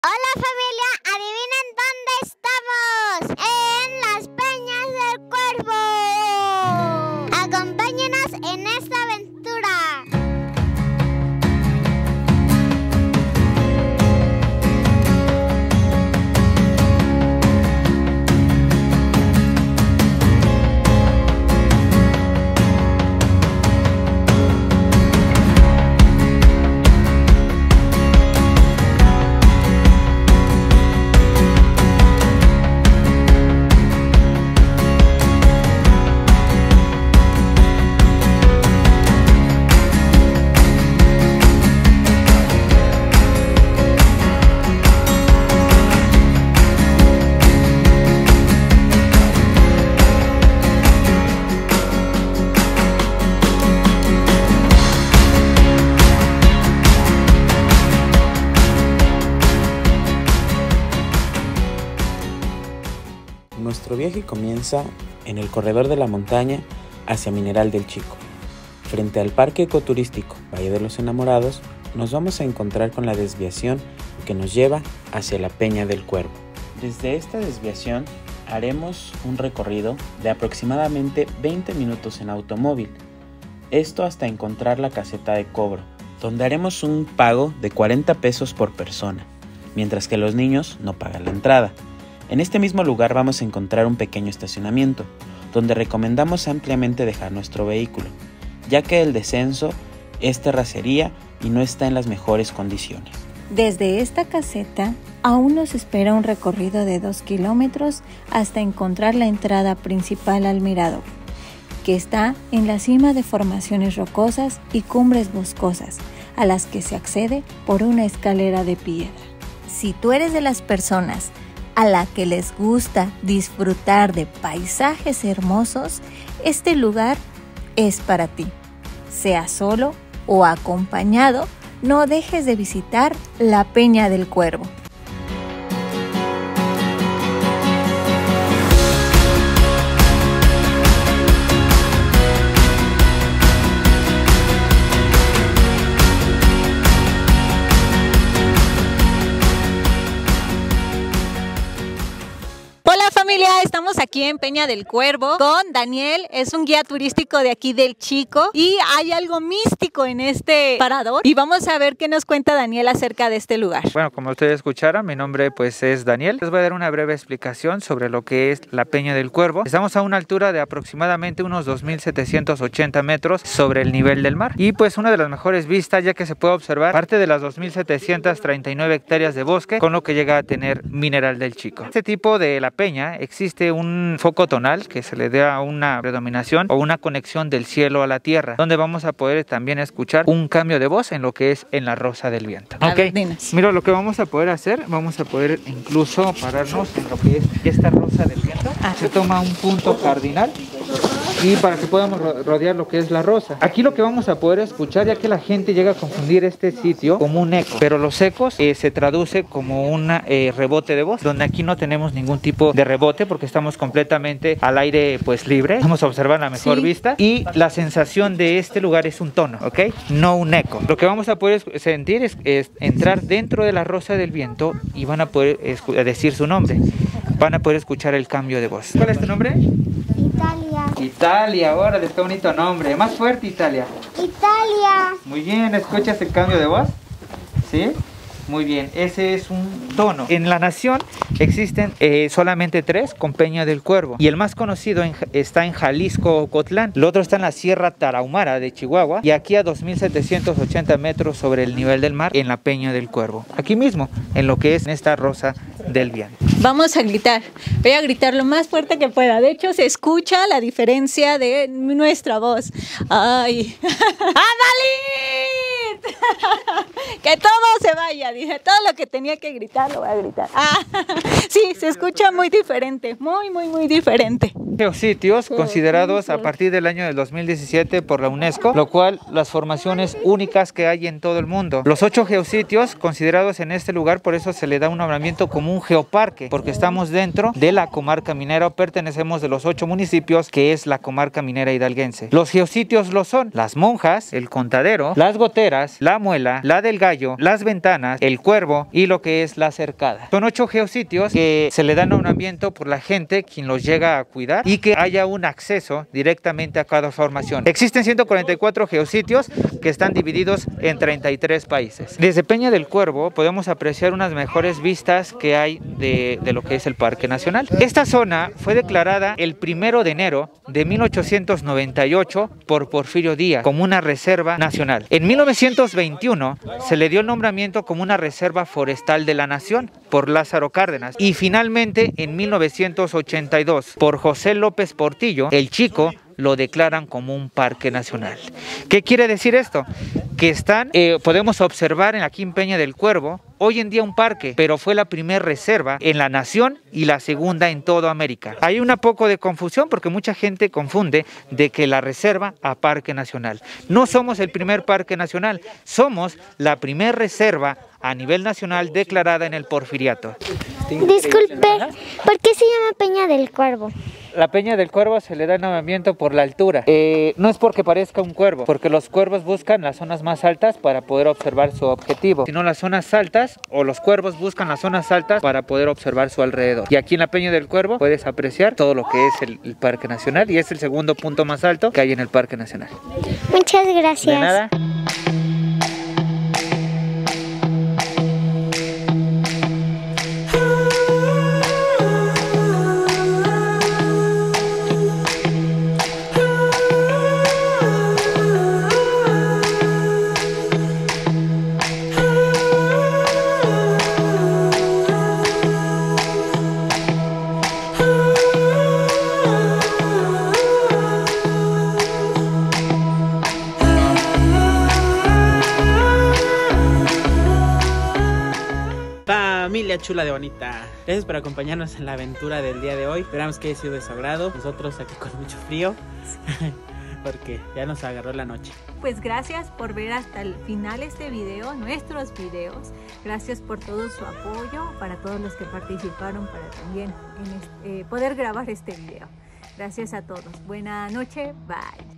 Hola familia, adivinen dónde estamos. En las Peñas del Cuervo. Acompáñenos en esta aventura. Nuestro viaje comienza en el corredor de la montaña hacia Mineral del Chico. Frente al Parque Ecoturístico Valle de los Enamorados, nos vamos a encontrar con la desviación que nos lleva hacia la Peña del Cuervo. Desde esta desviación haremos un recorrido de aproximadamente 20 minutos en automóvil. Esto hasta encontrar la caseta de cobro, donde haremos un pago de 40 pesos por persona, mientras que los niños no pagan la entrada. En este mismo lugar vamos a encontrar un pequeño estacionamiento, donde recomendamos ampliamente dejar nuestro vehículo, ya que el descenso es terracería y no está en las mejores condiciones. Desde esta caseta aún nos espera un recorrido de 2 kilómetros hasta encontrar la entrada principal al mirador, que está en la cima de formaciones rocosas y cumbres boscosas, a las que se accede por una escalera de piedra. Si tú eres de las personas a la que les gusta disfrutar de paisajes hermosos, este lugar es para ti. Sea solo o acompañado, no dejes de visitar la Peña del Cuervo. Estamos aquí en Peña del Cuervo con Daniel, es un guía turístico de aquí del Chico y hay algo místico en este parador y vamos a ver qué nos cuenta Daniel acerca de este lugar. Bueno, como ustedes escucharon, mi nombre pues es Daniel. Les voy a dar una breve explicación sobre lo que es la Peña del Cuervo. Estamos a una altura de aproximadamente unos 2.780 metros sobre el nivel del mar y pues una de las mejores vistas, ya que se puede observar parte de las 2.739 hectáreas de bosque, con lo que llega a tener Mineral del Chico. Este tipo de la peña existe un foco tonal que se le da una predominación o una conexión del cielo a la tierra, donde vamos a poder también escuchar un cambio de voz en lo que es en la Rosa del Viento. Mira, lo que vamos a poder hacer, vamos a poder incluso pararnos en lo que es esta Rosa del Viento. Se toma un punto cardinal y para que podamos rodear lo que es la rosa. Aquí lo que vamos a poder escuchar, ya que la gente llega a confundir este sitio como un eco, pero los ecos se traduce como un rebote de voz, donde aquí no tenemos ningún tipo de rebote porque estamos completamente al aire pues libre. Vamos a observar la mejor vista y la sensación de este lugar es un tono, ¿ok? No un eco. Lo que vamos a poder sentir es entrar dentro de la Rosa del Viento y van a poder decir su nombre. Van a poder escuchar el cambio de voz. ¿Cuál es tu nombre? Italia. Italia, órale, qué bonito nombre. Más fuerte, Italia. Italia. Muy bien, ¿escuchas el cambio de voz? ¿Sí? Muy bien, ese es un tono. En la nación existen solamente 3 con Peña del Cuervo. Y el más conocido está en Jalisco, Ocotlán. El otro está en la Sierra Tarahumara de Chihuahua. Y aquí a 2.780 metros sobre el nivel del mar en la Peña del Cuervo. Aquí mismo, en lo que es esta Rosa del Viento. Vamos a gritar. Voy a gritar lo más fuerte que pueda. De hecho, se escucha la diferencia de nuestra voz. ¡Ay! ¡Ándale! Que todo se vaya. Dije, todo lo que tenía que gritar lo voy a gritar. Sí, se escucha muy diferente. Muy diferente. Geositios considerados a partir del año del 2017 por la UNESCO, lo cual las formaciones únicas que hay en todo el mundo. Los 8 geositios considerados en este lugar, por eso se le da un nombramiento como un geoparque, porque estamos dentro de la comarca minera o pertenecemos de los 8 municipios que es la comarca minera hidalguense. Los geositios lo son Las Monjas, El Contadero, Las Goteras, la muela, la del gallo, las ventanas, el cuervo y lo que es la cercada. Son 8 geositios que se le dan nombramiento por la gente quien los llega a cuidar y que haya un acceso directamente a cada formación. Existen 144 geositios que están divididos en 33 países. Desde Peña del Cuervo podemos apreciar unas mejores vistas que hay de lo que es el Parque Nacional. Esta zona fue declarada el 1 de enero de 1898 por Porfirio Díaz como una reserva nacional. En 1921 se le dio el nombramiento como una reserva forestal de la nación por Lázaro Cárdenas y finalmente en 1982 por José López Portillo, el Chico, lo declaran como un parque nacional. ¿Qué quiere decir esto? Que podemos observar aquí en Peña del Cuervo, hoy en día un parque, pero fue la primera reserva en la nación y la segunda en toda América. Hay un poco de confusión porque mucha gente confunde de que la reserva a parque nacional. No somos el primer parque nacional, somos la primera reserva a nivel nacional declarada en el Porfiriato. Disculpe, ¿por qué se llama Peña del Cuervo? La Peña del Cuervo se le da nombramiento por la altura. No es porque parezca un cuervo, porque los cuervos buscan las zonas más altas para poder observar su objetivo, sino las zonas altas, o los cuervos buscan las zonas altas para poder observar su alrededor. Y aquí en la Peña del Cuervo puedes apreciar todo lo que es el Parque Nacional y es el segundo punto más alto que hay en el Parque Nacional. Muchas gracias. De nada. Familia chula de bonita, gracias por acompañarnos en la aventura del día de hoy. Esperamos que haya sido de su agrado. Nosotros aquí con mucho frío porque ya nos agarró la noche. Pues gracias por ver hasta el final este video, nuestros videos. Gracias por todo su apoyo, para todos los que participaron para también poder grabar este video. Gracias a todos. Buena noche. Bye.